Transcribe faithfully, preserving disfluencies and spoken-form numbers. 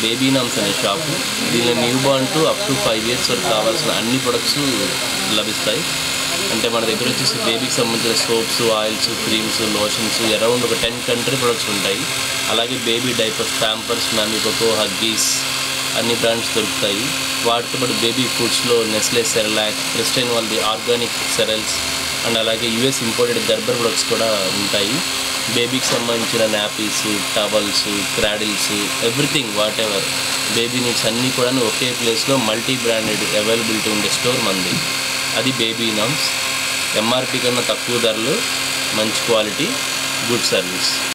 Baby noms అనే shop. దీనిలో new born to up to five years వరకు కావాల్సిన అన్ని ప్రొడక్ట్స్ లభిస్తాయి. అంటే మన దగ్గర వచ్చేసి బేబీకి సంబంధించిన soaps, oils, creams, lotions around ఒక టెన్ కంట్రీ ప్రొడక్ట్స్ ఉంటాయి. అలాగే baby diapers, Pampers, MamyPoko, Huggies అన్ని బ్రాండ్స్ దొరుకుతాయి. వాటితో పాటు బేబీ ఫుడ్స్లో నెస్లే, సెర్లాక్, ప్రెస్టైన్ వాళ్ళది ఆర్గానిక్ సెరల్స్ అండ్ అలాగే యూఎస్ ఇంపోర్టెడ్ గర్భర్ ప్రొడక్ట్స్ కూడా ఉంటాయి. బేబీకి సంబంధించిన nappies, towels, cradles, everything whatever baby needs అన్నీ కూడా ఒకే ప్లేస్లో మల్టీ బ్రాండెడ్ అవైలబిలిటీ ఉండే స్టోర్ మంది. అది బేబీ నామ్స్. ఎంఆర్పి కన్నా తక్కువ ధరలు, మంచి క్వాలిటీ, గుడ్ సర్వీస్.